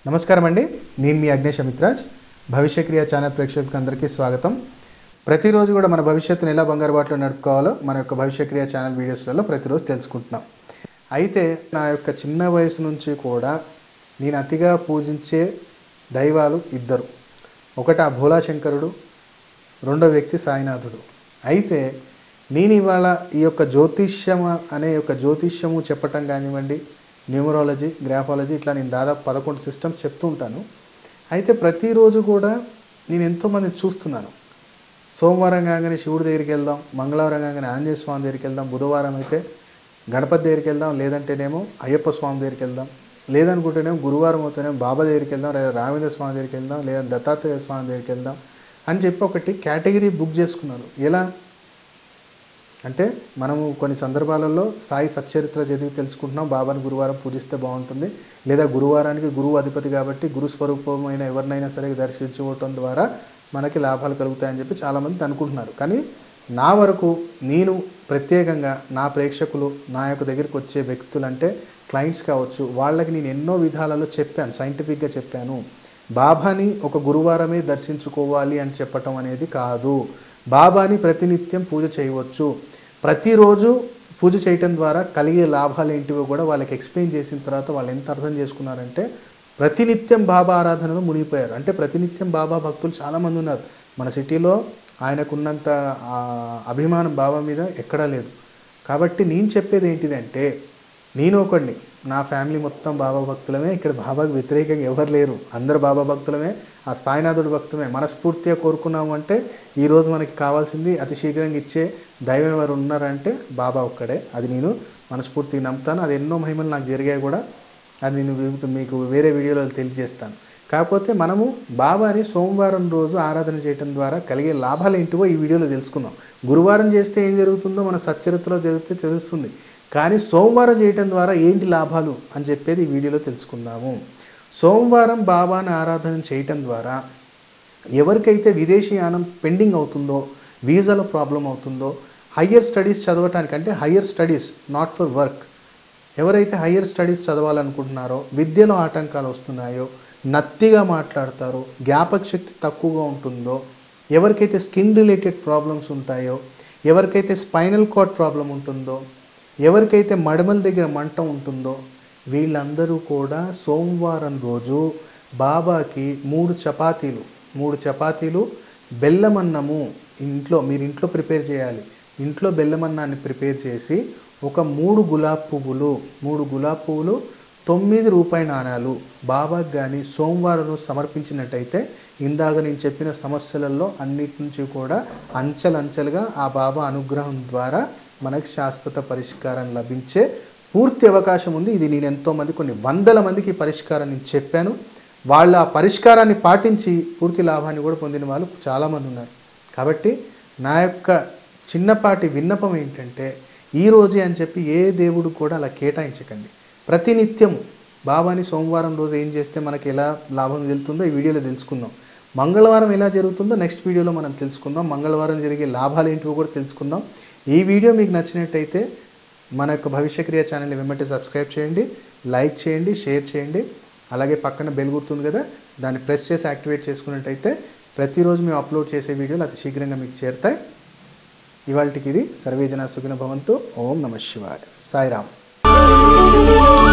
నమస్కారం అండి, నేను మీ అగ్నేష్ అమిత్రాజ్. భవిష్య క్రియ ఛానల్ ప్రేక్షకులందరికీ స్వాగతం. ప్రతిరోజు కూడా మన భవిష్యత్తును ఎలా బంగారు బాటలో నడుపుకోవాలో మన యొక్క భవిష్య క్రియ ఛానల్ వీడియోస్లలో ప్రతిరోజు తెలుసుకుంటున్నాం. అయితే నా యొక్క చిన్న వయసు నుంచి కూడా నేను అతిగా పూజించే దైవాలు ఇద్దరు. ఒకటి ఆ భోళాశంకరుడు, రెండో వ్యక్తి సాయినాథుడు. అయితే నేను ఇవాళ ఈ యొక్క జ్యోతిష్యము చెప్పటం కానివ్వండి, న్యూమరాలజీ, గ్రాఫాలజీ, ఇట్లా నేను దాదాపు 11 సిస్టమ్స్ చెప్తూ ఉంటాను. అయితే ప్రతిరోజు కూడా నేను ఎంతోమందిని చూస్తున్నాను. సోమవారం కాగానే శివుడి దగ్గరికి వెళ్దాం, మంగళవారం కాగానే ఆంజనేయ స్వామి దగ్గరికి వెళ్దాం, బుధవారం అయితే గణపతి దగ్గరికి వెళ్దాం, లేదంటేనేమో అయ్యప్ప స్వామి దగ్గరికి వెళ్దాం, లేదనుకుంటేనేమో గురువారం అవుతేనేమో బాబా దగ్గరికి వెళ్దాం, లేదా రాఘవేంద్ర స్వామి దగ్గరికి వెళ్దాం, లేదా దత్తాత్రేయ స్వామి దగ్గరికి వెళ్దాం అని చెప్పి ఒకటి కేటగిరీ బుక్ చేసుకున్నాను. ఎలా అంటే మనము కొన్ని సందర్భాలలో సాయి సచ్చరిత్ర చదివి తెలుసుకుంటున్నాం, బాబాని గురువారం పూజిస్తే బాగుంటుంది, లేదా గురువారానికి గురువు అధిపతి కాబట్టి గురు స్వరూపమైన ఎవరినైనా సరే దర్శించుకోవటం ద్వారా మనకి లాభాలు కలుగుతాయని చెప్పి చాలామంది అనుకుంటున్నారు. కానీ నా వరకు నేను ప్రత్యేకంగా నా ప్రేక్షకులు, నా యొక్క దగ్గరికి వచ్చే వ్యక్తులు అంటే క్లయింట్స్ కావచ్చు, వాళ్ళకి నేను ఎన్నో విధాలలో చెప్పాను, సైంటిఫిక్గా చెప్పాను. బాబాని ఒక గురువారమే దర్శించుకోవాలి అని చెప్పటం అనేది కాదు. బాబాని ప్రతినిత్యం పూజ చేయవచ్చు. ప్రతిరోజు పూజ చేయటం ద్వారా కలిగే లాభాలు ఏంటివో కూడా వాళ్ళకి ఎక్స్ప్లెయిన్ చేసిన తర్వాత వాళ్ళు ఎంత అర్థం చేసుకున్నారంటే ప్రతినిత్యం బాబా ఆరాధనలో మునిగిపోయారు. అంటే ప్రతినిత్యం బాబా భక్తులు చాలామంది ఉన్నారు. మన సిటీలో ఆయనకున్నంత అభిమానం బాబా మీద ఎక్కడా లేదు. కాబట్టి నేను చెప్పేది ఏంటిదంటే, నేను ఒకడిని, నా ఫ్యామిలీ మొత్తం బాబా భక్తులమే. ఇక్కడ బాబాకు వ్యతిరేకంగా ఎవరు లేరు, అందరు బాబా భక్తులమే. ఆ సాయినాథుడు భక్తులమే. మనస్ఫూర్తిగా కోరుకున్నాము అంటే ఈరోజు మనకి కావాల్సింది అతి శీఘ్రంగా ఇచ్చే దైవం ఎవరు ఉన్నారంటే బాబా ఒక్కడే. అది నేను మనస్ఫూర్తిగా నమ్ముతాను. అది ఎన్నో మహిమలు నాకు జరిగాయి కూడా, అది నేను మీకు వేరే వీడియోలో తెలియజేస్తాను. కాకపోతే మనము బాబాని సోమవారం రోజు ఆరాధన చేయడం ద్వారా కలిగే లాభాలు ఏంటివో ఈ వీడియోలో తెలుసుకుందాం. గురువారం చేస్తే ఏం జరుగుతుందో మన సచ్చరిత్రలో జరిగితే తెలుస్తుంది. కానీ సోమవారం చేయటం ద్వారా ఏంటి లాభాలు అని చెప్పేది ఈ వీడియోలో తెలుసుకుందాము. సోమవారం బాబాని ఆరాధన చేయటం ద్వారా ఎవరికైతే విదేశీయానం పెండింగ్ అవుతుందో, వీసాలో ప్రాబ్లం అవుతుందో, హయ్యర్ స్టడీస్ చదవటానికి, అంటే higher studies not for work, ఎవరైతే హయ్యర్ స్టడీస్ చదవాలనుకుంటున్నారో, విద్యలో ఆటంకాలు వస్తున్నాయో, నత్తిగా మాట్లాడతారో, జ్ఞాపక శక్తి తక్కువగా ఉంటుందో, ఎవరికైతే స్కిన్ రిలేటెడ్ ప్రాబ్లమ్స్ ఉంటాయో, ఎవరికైతే స్పైనల్ కార్డ్ ప్రాబ్లం ఉంటుందో, ఎవరికైతే మడమల దగ్గర మంట ఉంటుందో, వీళ్ళందరూ కూడా సోమవారం రోజు బాబాకి 3 చపాతీలు బెల్లమన్నము మీరు ఇంట్లో ప్రిపేర్ చేయాలి. ఇంట్లో బెల్లమన్నాన్ని ప్రిపేర్ చేసి ఒక 3 గులాబీ పువ్వులు 9 రూపాయి నాణాలు బాబాకి కానీ సోమవారం రోజు సమర్పించినట్టయితే ఇందాక నేను చెప్పిన సమస్యలలో అన్నిటి నుంచి కూడా అంచెలంచెలుగా ఆ బాబా అనుగ్రహం ద్వారా మనకి శాశ్వత పరిష్కారం లభించే పూర్తి అవకాశం ఉంది. ఇది నేను ఎంతోమంది, కొన్ని వందల మందికి పరిష్కారం నేను చెప్పాను. వాళ్ళ ఆ పరిష్కారాన్ని పాటించి పూర్తి లాభాన్ని కూడా పొందిన వాళ్ళు చాలామంది ఉన్నారు. కాబట్టి నా యొక్క చిన్నపాటి విన్నపం ఏంటంటే, ఈరోజే అని చెప్పి ఏ దేవుడు కూడా అలా కేటాయించకండి. ప్రతినిత్యము బాబాని సోమవారం రోజు ఏం చేస్తే మనకి ఎలా లాభం వెళ్తుందో ఈ వీడియోలో తెలుసుకుందాం. మంగళవారం ఎలా జరుగుతుందో నెక్స్ట్ వీడియోలో మనం తెలుసుకుందాం. మంగళవారం జరిగే లాభాలు ఏంటివో కూడా తెలుసుకుందాం. ఈ వీడియో మీకు నచ్చినట్టయితే మన యొక్క భవిష్య క్రియ ఛానల్ని వెంబడి సబ్స్క్రైబ్ చేయండి, లైక్ చేయండి, షేర్ చేయండి. అలాగే పక్కన బెల్ గుర్తుంది కదా, దాన్ని ప్రెస్ చేసి యాక్టివేట్ చేసుకున్నట్టయితే ప్రతిరోజు మేము అప్లోడ్ చేసే వీడియోలు అతి శీఘ్రంగా మీకు చేరుతాయి. ఇవాళకి ఇది. సర్వే జనా సుఖినో భవంతు. ఓం నమః శివాయ. సాయిరామ్.